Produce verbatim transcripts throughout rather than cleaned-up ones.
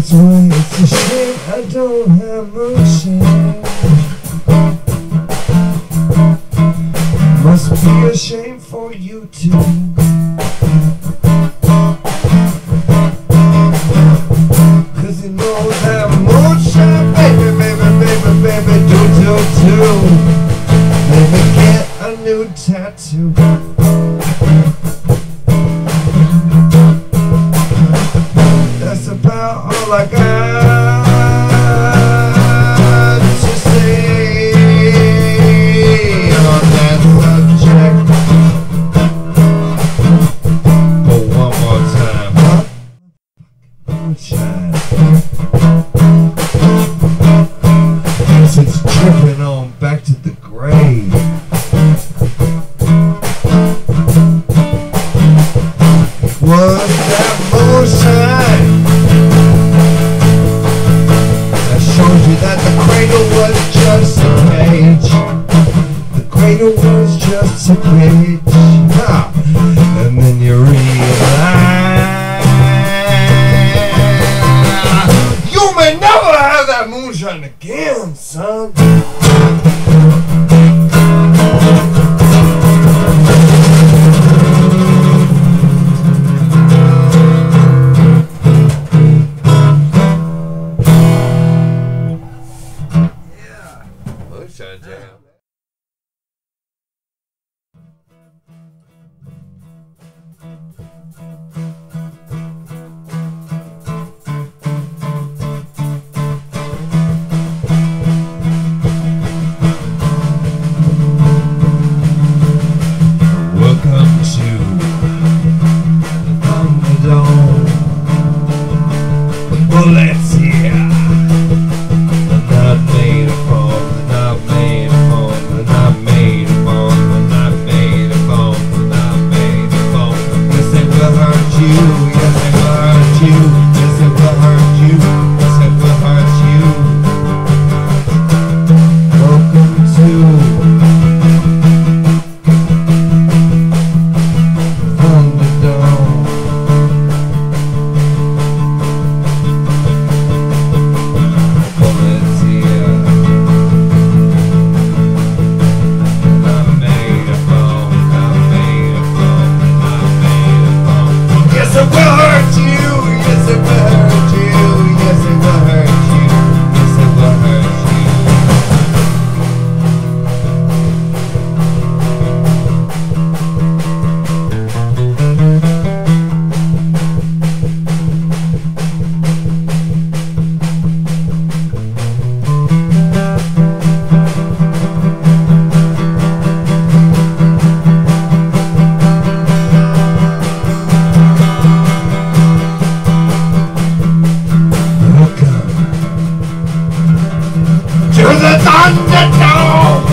That's why it's a shame I don't have moonshine. Must be a shame for you too. Cause you know that moonshine, baby, baby, baby, baby, do, do, do. Let me get a new tattoo. That's about all I got to say on that subject. But one more time, huh? Moonshine. Guess it's tripping on back to the grave. Was that moonshine that shows you that the cradle was just a cage? The cradle was just a cage. Ha! And then you realize you may never have that moonshine again, son. Moonshine Jam. Welcome to the Thunderdome. Well, let's hear. I'm not made of foam. I'm not made of foam. I'm not made of foam. I'm not made of foam. I'm not made of foam. Yes, it will hurt you. Yes, it will hurt you. Yes, it will hurt you. Yes, it will hurt you. Welcome to Thunderdome. Well, let's hear. Not made of foam, not made of foam, not made of foam. Yes, it will hurt you. Yes, it will hurt you. Yes, it will hurt you. Yes, it will hurt you. Welcome to the Thunderdome.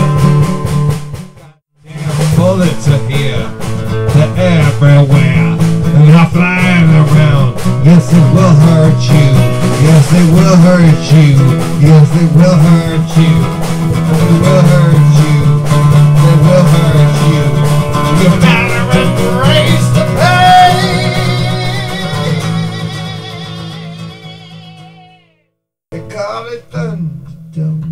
Damn bullets are here, they're everywhere, and they're flying around. Yes, it will hurt you. Yes, it will hurt you. Yes, it will hurt you. It will hurt you. It will hurt you. You better embrace the pain. They call it Thunderdome.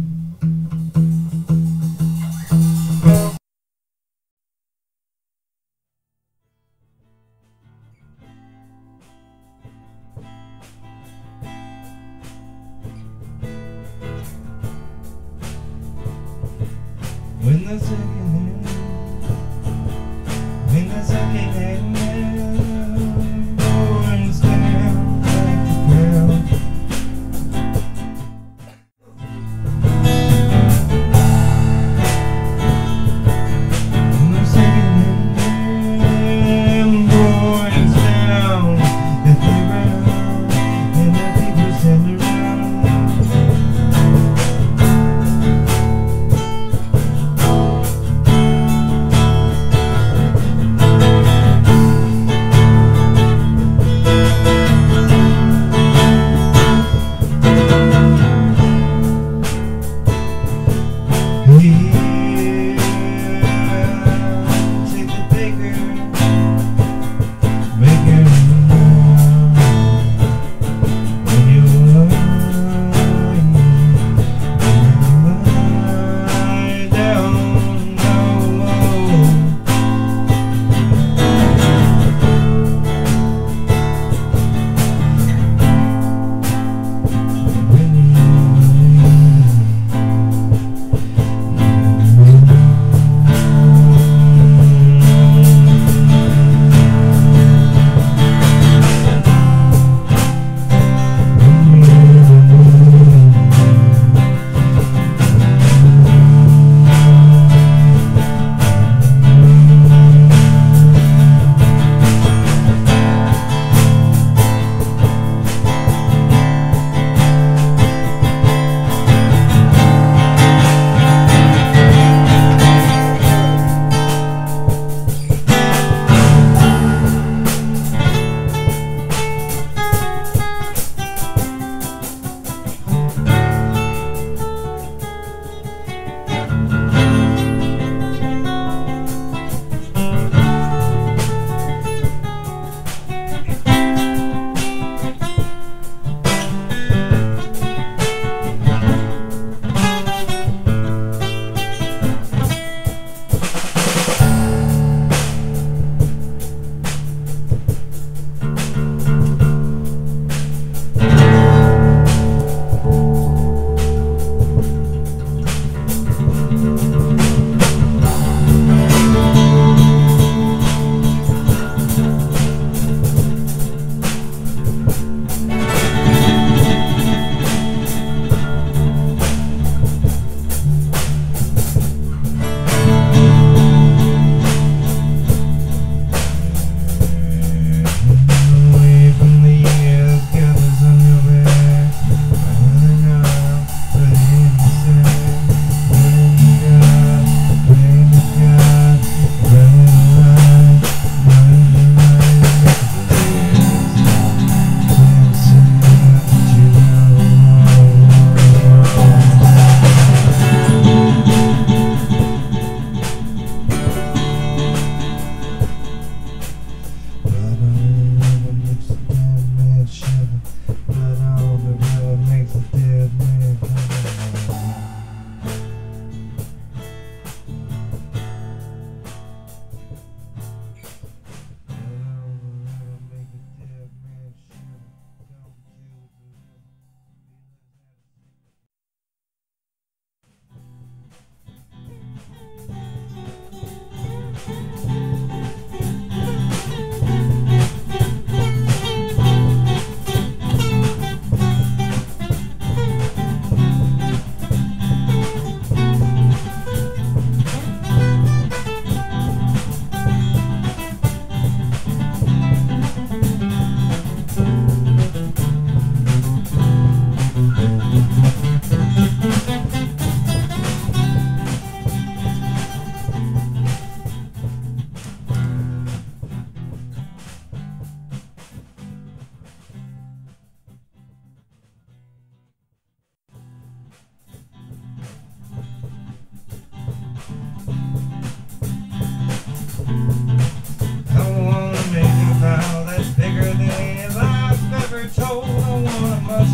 When the second hand, when the second hand goes down like the ground. When the second hand goes down, the ground, and the people stand around.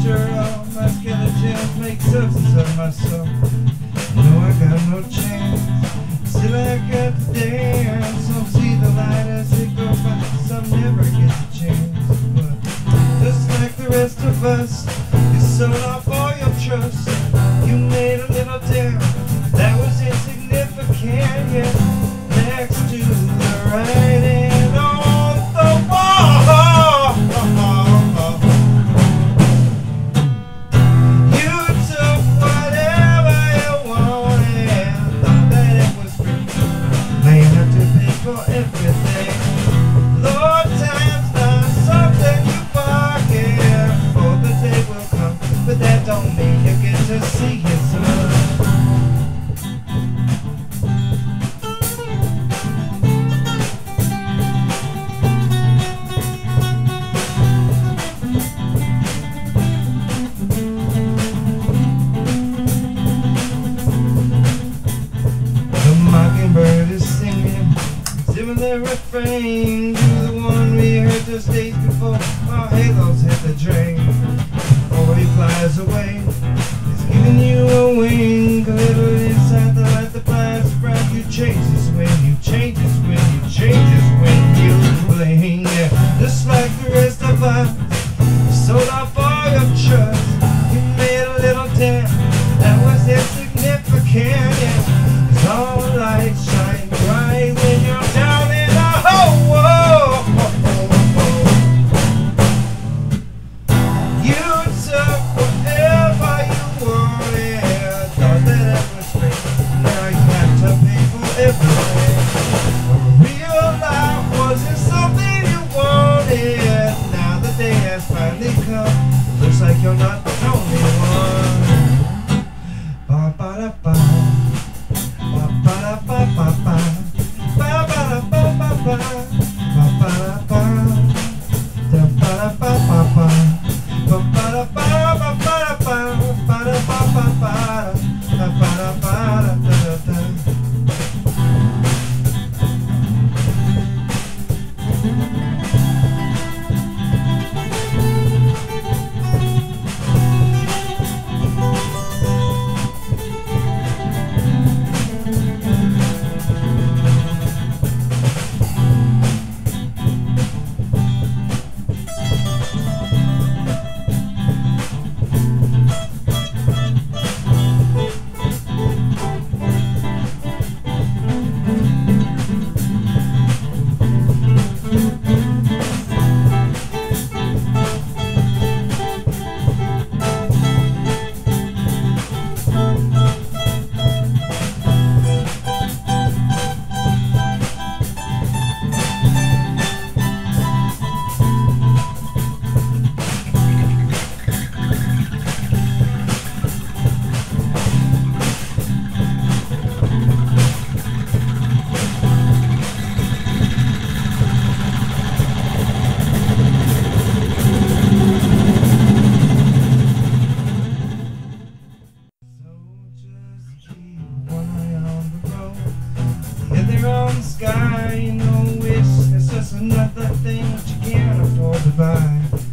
sure all my skeletons make substance of my soul. No, I got no chance, still I got to dance. Some see the light as it goes by, some never get the chance. But just like the rest of us, you sold off all your trust. You made a little dare that was insignificant, yet next to the writing on the wall. You took whatever you wanted, thought that it was free. Now you have to pay for everything. Lord, time's not something you pocket, for the day will come, but that don't mean you get to see it, son. Mockingbird is singing similar refrain to the one we heard just days before our halos hit the drain. Before he flies away, he's giving you a wing, a little inside the light that flies bright. You changes when you changes when you changes when you bling. Yeah, just like the rest of us, you sold off all your trust. You made a little dance that was insignificant. Yeah, all lights shine bright when you're down in a hole. You took whatever you wanted, thought that it was free. Now you have to pay for everything. Real life wasn't something you wanted. Now the day has finally come. Looks like you're not the only one. Ba ba da ba. Sky, you know it's, it's just another thing that you can't afford to buy.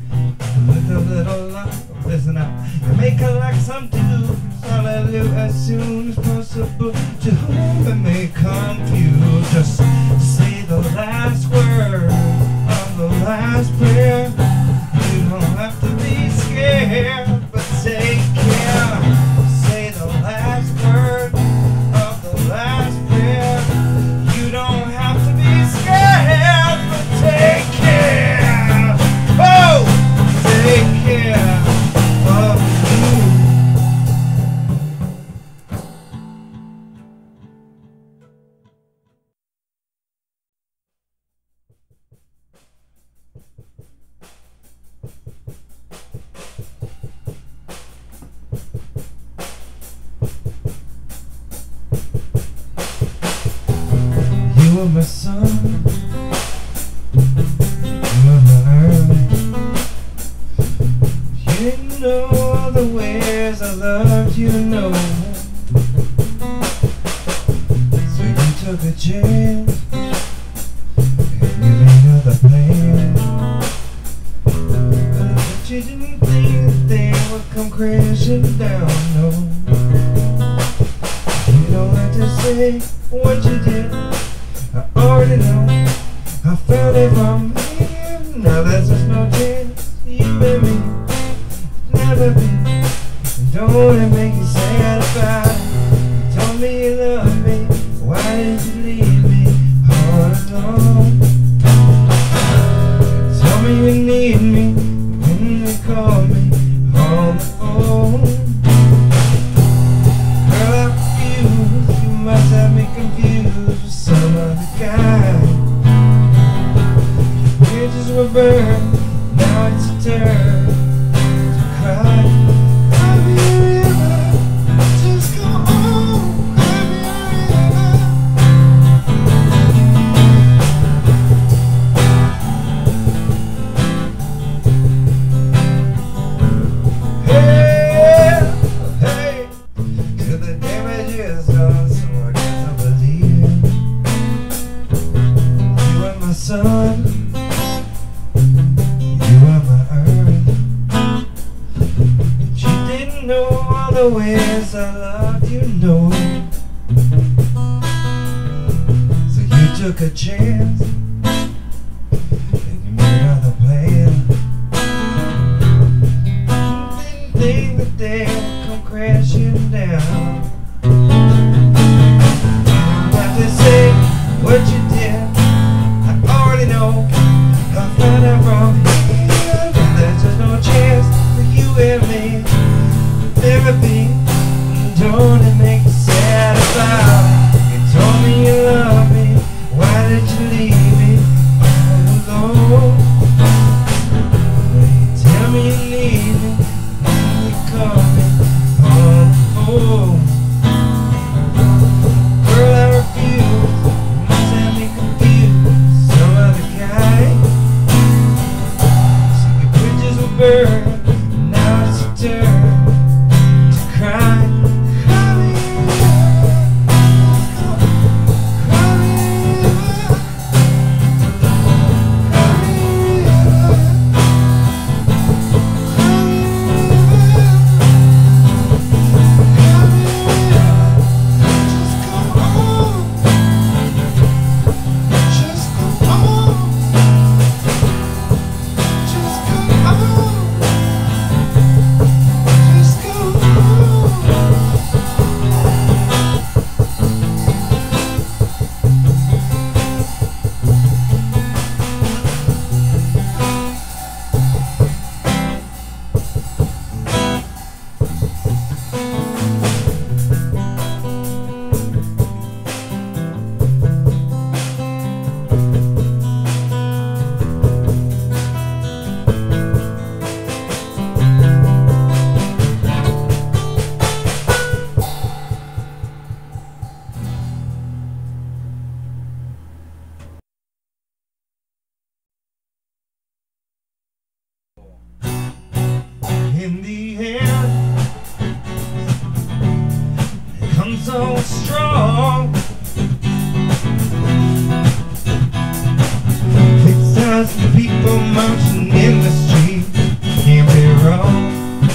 With a little luck, listen up, you make a like some do. Hallelujah, as soon as possible. To whom it may confuse, just say the last word of the last prayer. You don't have to be scared, but take care. Say the last word of the last prayer. You don't have to be scared, but take care. Oh, take care of you. You were my sun, you were my earth. You didn't know all the ways I loved you, no. So you took a chance and you made other plans, but you didn't think that they come crashing down. No, you don't have to say what you did. I already know. I felt it from here. Now there's just no chance. You and me never be. Don't let it make you sad about it. You told me you love me. Why did you leave me all alone? Tell me you need me when you call me on the phone. Girl, I refuse. You must have me confused with some other guy. Your bridges were burned. Now it's your turn to cry. Sun, you are my earth. But you didn't know all the ways I loved you, know. So you took a chance and you made other plans. Didn't think that they'd come crashing down. You don't have to say what you did. No, I found out from here. There's just no chance for you and me. Therapy, don't it make you sad about it? You told me you love me. Why did you leave me all alone? You tell me you need me, and you call me on the phone. Girl, I refuse. You must have me confused. Burn, now it's your turn to cry. Cry me cry me just go on, just go on. In the end, it comes so strong. It's us the people marching in the street. Can't be wrong.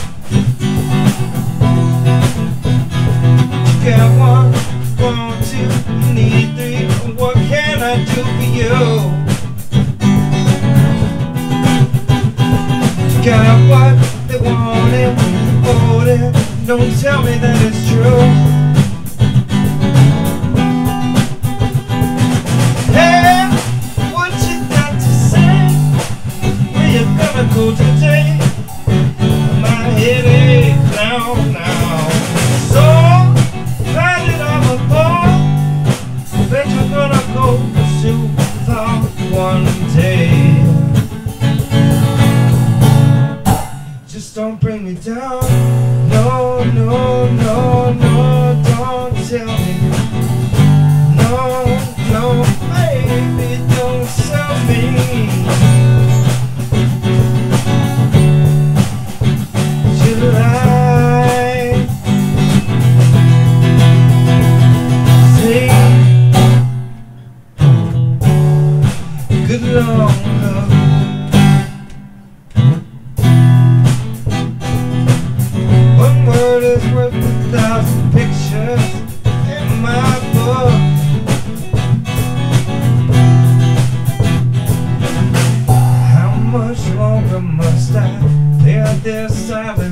You got one, one, two, need three. What can I do for you? You got what? They want it, hold it. Don't tell me that it's true. Hey, what you got to say? Where you gonna go today? My head aches now, now. So, how did I fall? Bet you're gonna go super far one day. Just don't bring me down. No, no, no, no, don't tell me. No, no, baby, don't sell me. July, say good long love.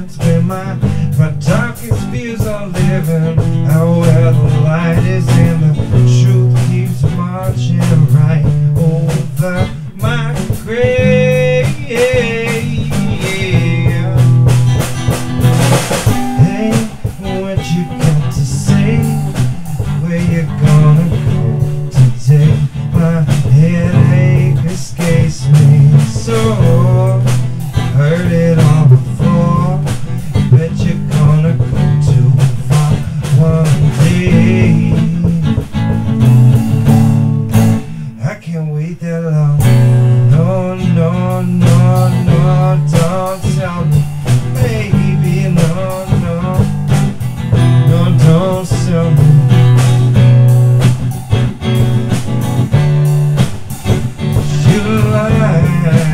That's where my, my darkest fears are living. Out where the light is and the truth keeps marching right over my grave. Hey, what you got to say? Where you gonna go today? My headache escapes me, so heard it all before. Bet you're gonna go too far one day. I can't wait that long. No, no, no, no, don't tell me, baby, no, no, no, don't tell me. You lie.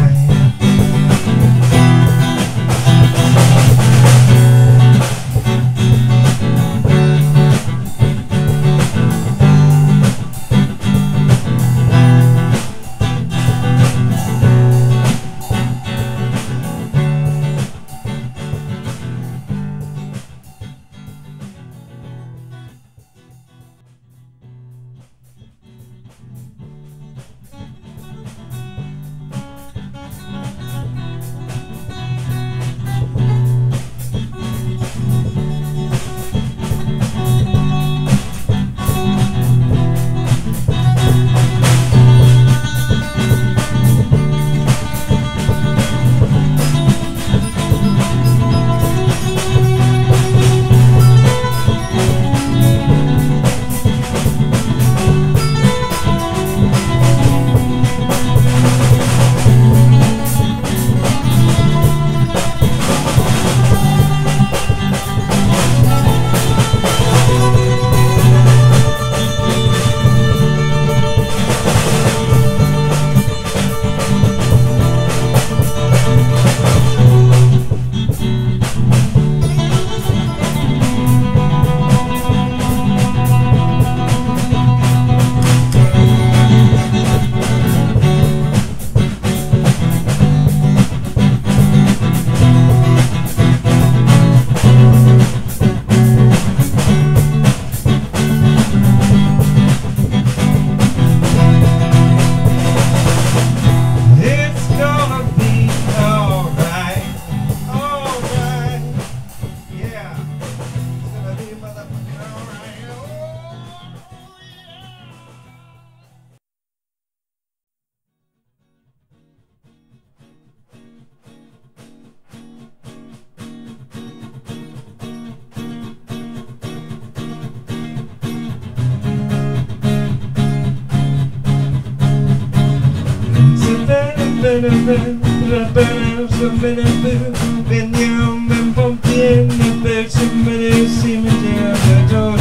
Veniamo un pieno per sembrarsi meglio da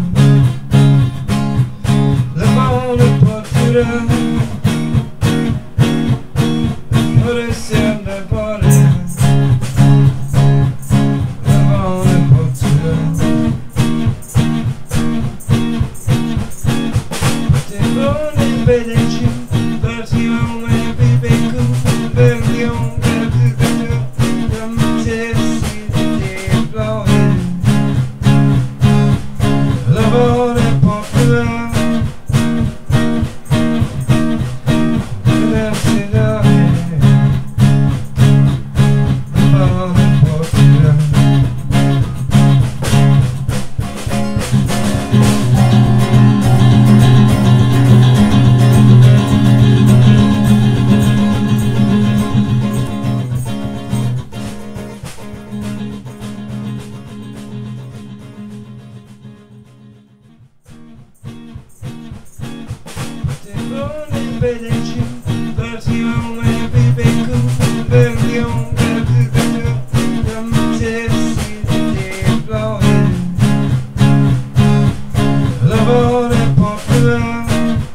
la mano porterà ora sembra buona la mano porterà te vuole vederci partiamo e vive perdiamo. Vederci, partiamo e vive perdiamo la necessità lavoro e porterà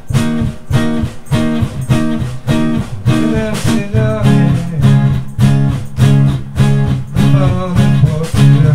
l'università lavoro e porterà.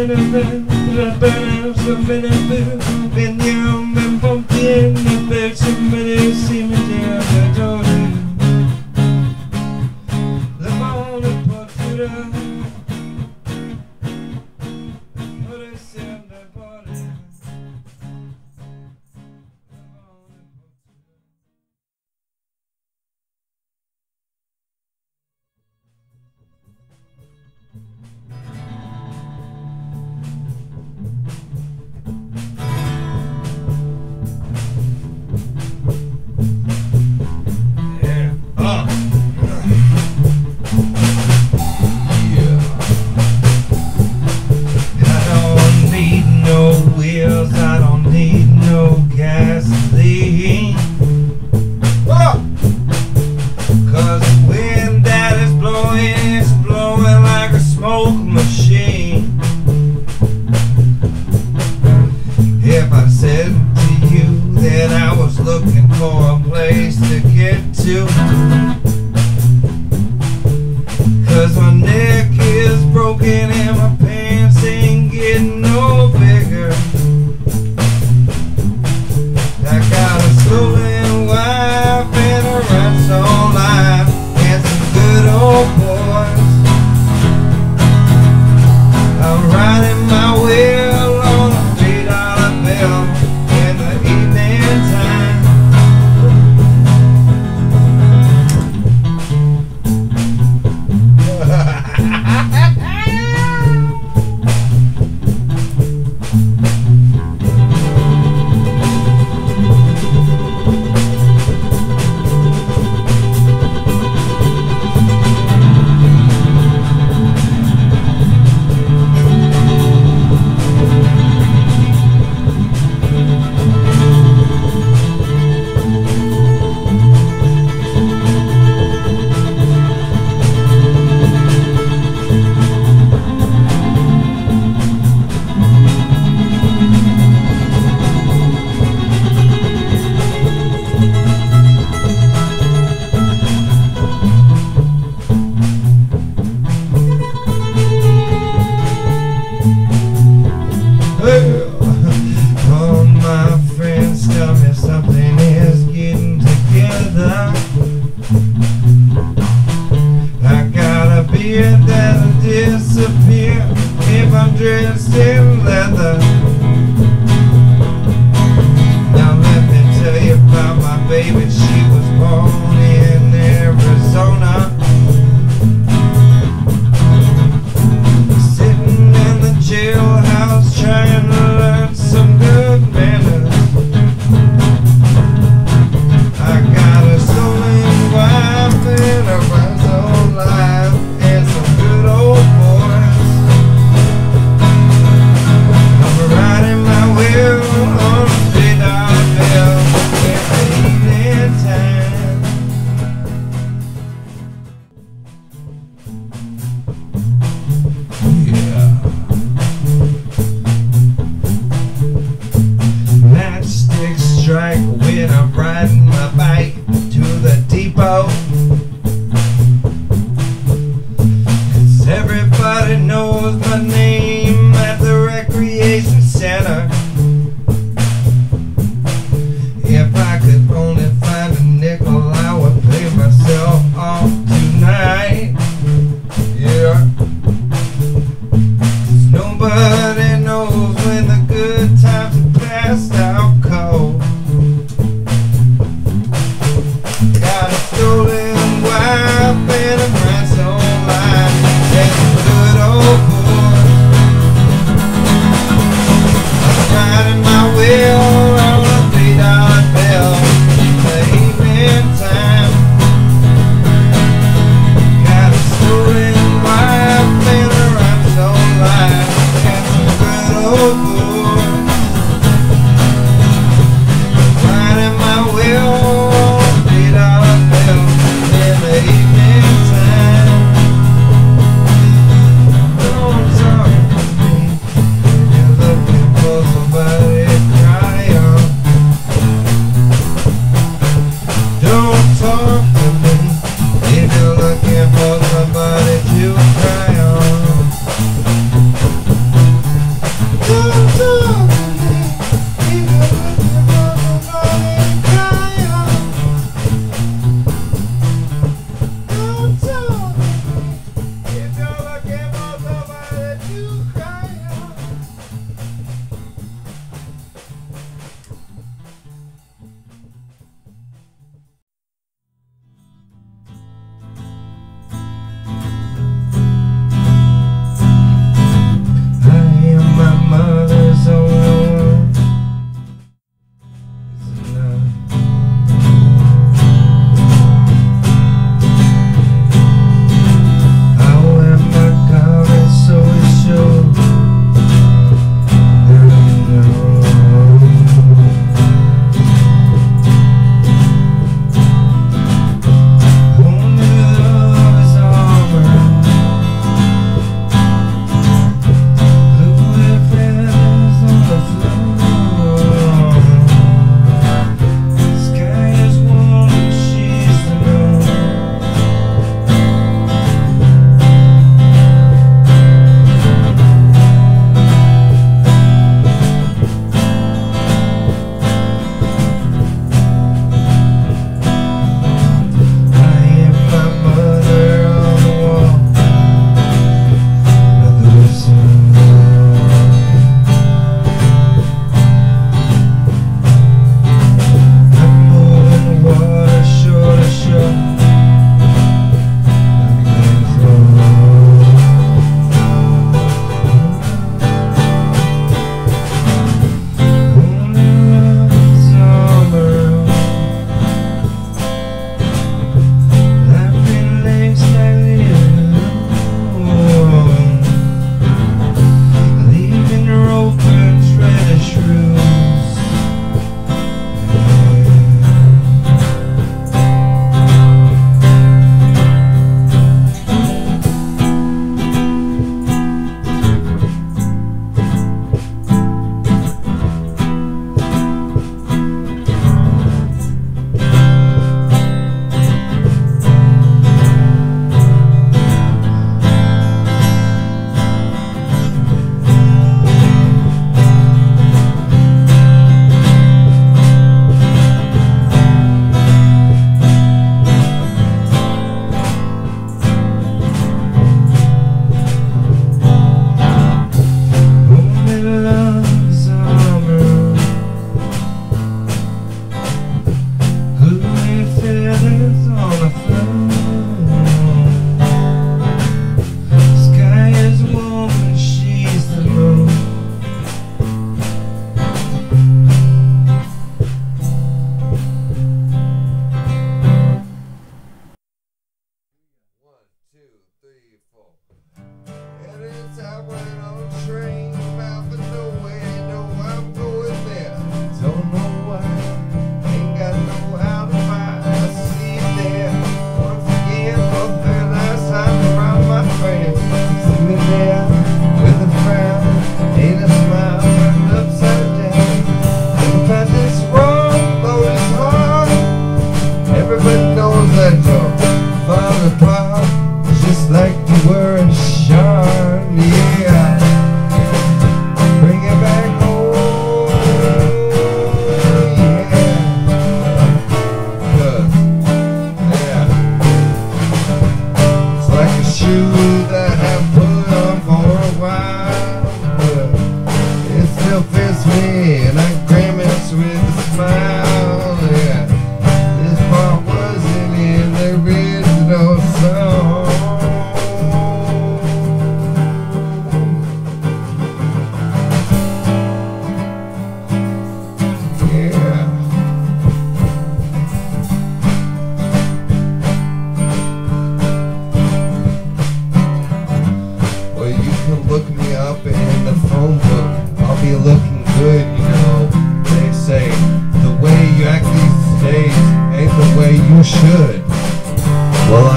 times are past out cold.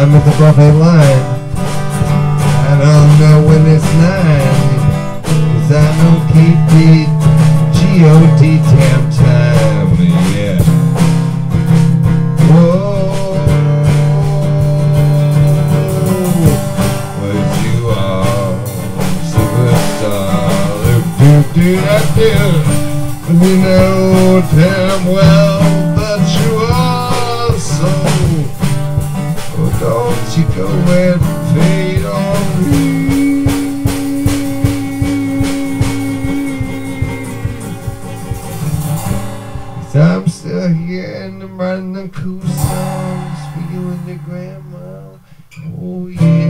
I'm at the buffet line. I don't know when it's nine, 'cause I don't keep the G O D damn time. Yeah. Whoa. But you are superstar. Do do that do. You know damn well that you are so. Oh, don't you go and fade on me. 'Cause I'm still here and I'm writing them cool songs for you and your grandma. Oh yeah.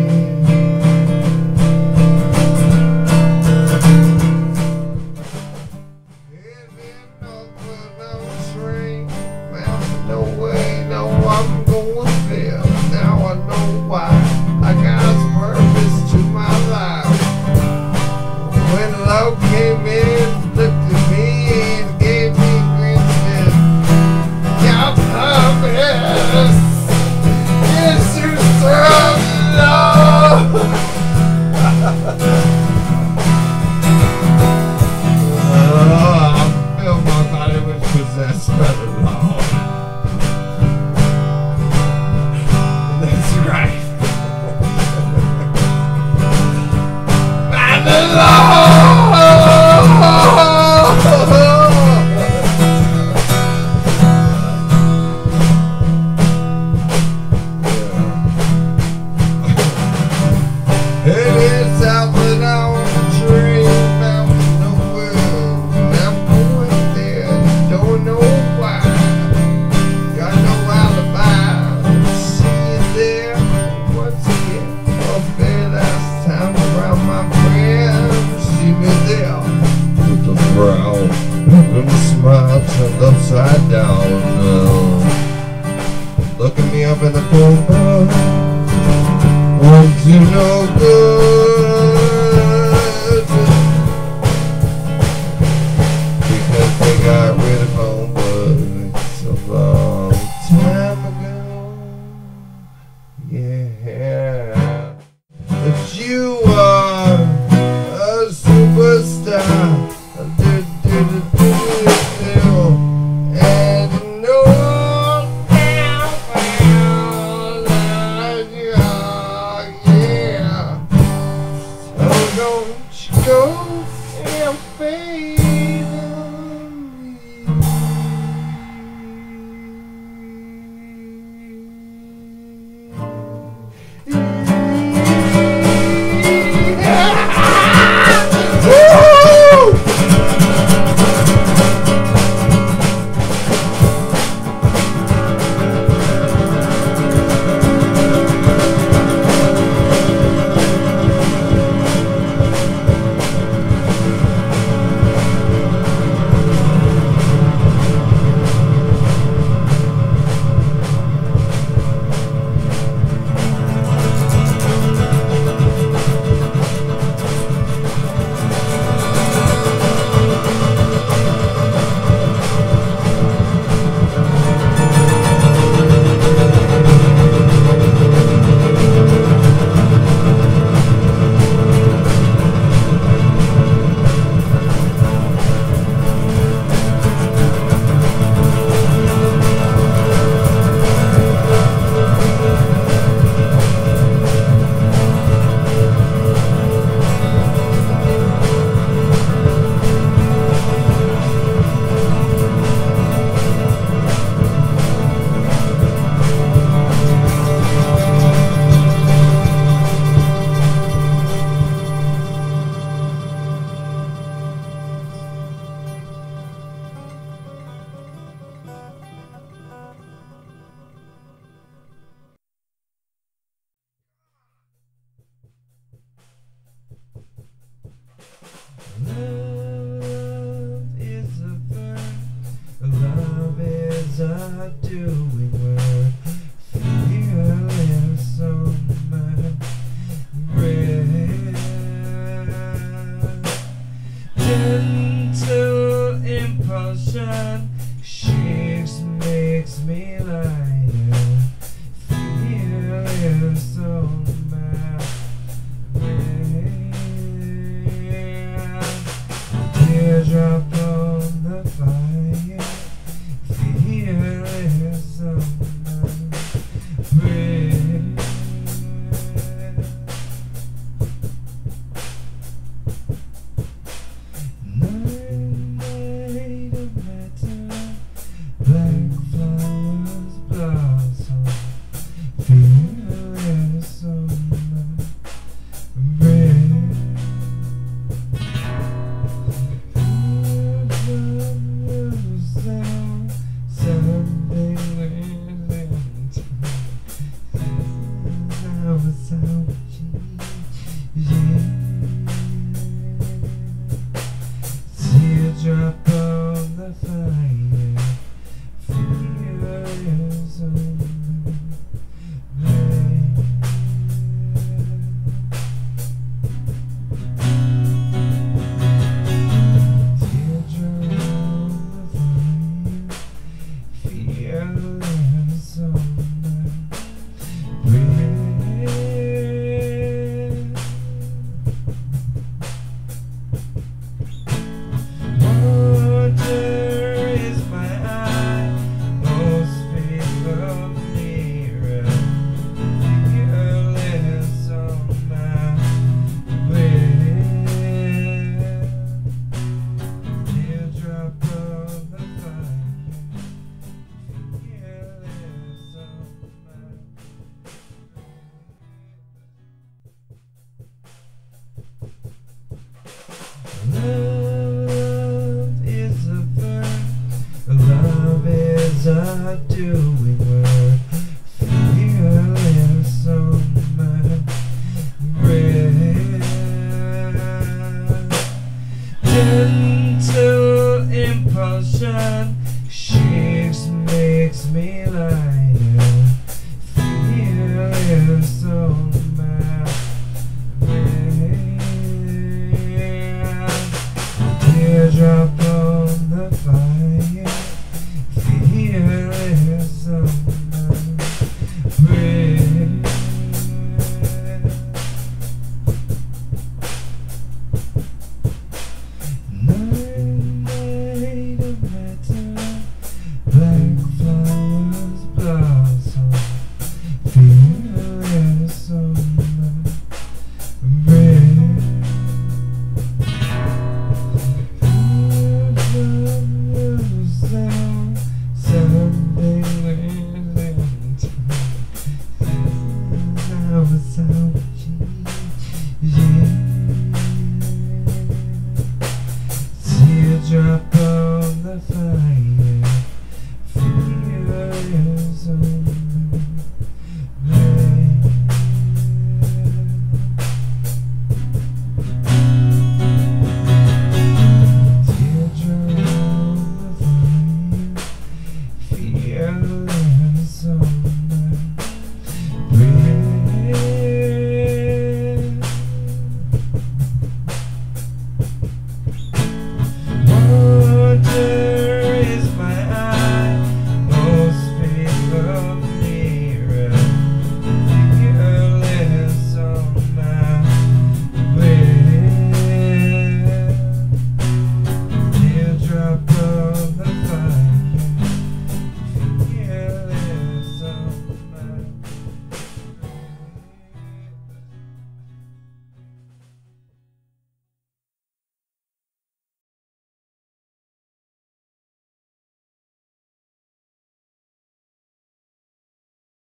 No way, no, I'm going there. Now I know why. I got purpose to my life. When love came in, looked at me and gave me grins and got purpose. Yes, you serve love. Oh, I feel my body was possessed by the law. And the smile turned upside down now. Look at me up in the corner. Won't you no good? Because they got rid of home bugs a long time ago. Yeah. But you are a superstar. And no doubt, yeah. So don't you go and fade on me. Shakes makes me lighter, feeling Love is a verb. Love is a doing word. Fearless on my breath. Gentle impulsion shakes, makes me laugh.